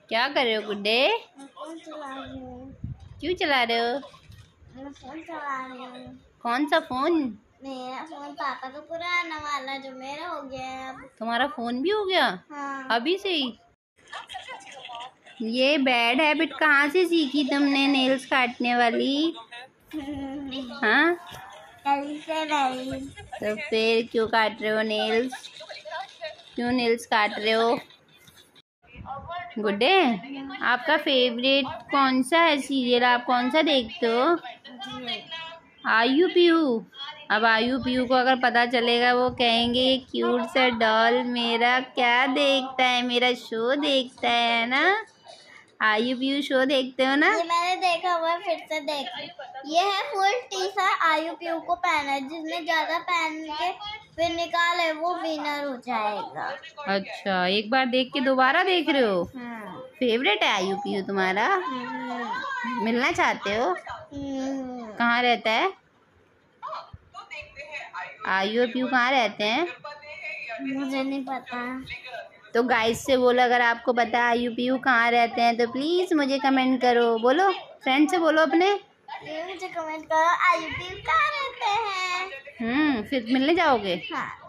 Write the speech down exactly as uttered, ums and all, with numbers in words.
क्या कर रहे हो गुड्डे? फोन चला रही हूँ। क्यों चला रहे हो? मैं फोन चला रही हूँ। कौन सा फोन? मेरा फोन पापा का पुराना वाला जो मेरा हो गया है अब। तुम्हारा फोन भी हो गया? हाँ। अभी से ही? ये बैड हैबिट कहाँ से सीखी तुमने, नेल्स काटने वाली? हाँ, कल से नहीं। तो फिर क्यों काट रहे हो नेल्स? क्यों नेल्स काट रहे हो? गुड्डे, आपका फेवरेट कौन सा है सीरियल? आप कौन सा देखते हो? आयु पीयू। अब आयु पीयू को अगर पता चलेगा वो कहेंगे ये क्यूट सा डॉल मेरा क्या देखता है, मेरा शो देखता है ना। आयु पीयू शो देखते हो ना? ये मैंने देखा हुआ है, फिर से देख। ये है फुल टी शर्ट आयु पीयू को पहना है, जिसने ज्यादा पहन के फिर निकाले वो विनर हो जाएगा। अच्छा, एक बार देख के दोबारा देख रहे हो? हाँ। फेवरेट है आयु पीयू तुम्हारा? हाँ। मिलना चाहते हो? हाँ। कहाँ रहता है आयु और पीयू? कहाँ रहते हैं? मुझे नहीं पता। तो गाइस से बोलो अगर आपको पता है आयु पीयू कहाँ रहते हैं तो प्लीज मुझे कमेंट करो। बोलो, फ्रेंड से बोलो अपने। ये मुझे कमेंट करो आयु पीयू कहाँ रहते हैं। हम्म फिर मिलने जाओगे? हाँ।